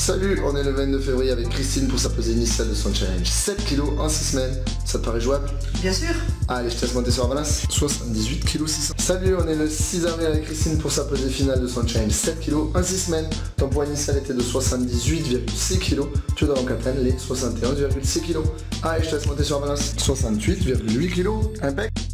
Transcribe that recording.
Salut, on est le 22 février avec Christine pour sa pesée initiale de son challenge. 7 kg en 6 semaines, ça te paraît jouable? Bien sûr. Allez, je te laisse monter sur la balance. 78 kg 600. Salut, on est le 6 avril avec Christine pour sa pesée finale de son challenge. 7 kg en 6 semaines. Ton poids initial était de 78,6 kg. Tu dois donc atteindre les 71,6 kg. Allez, je te laisse monter sur la balance. 68,8 kg. Impec.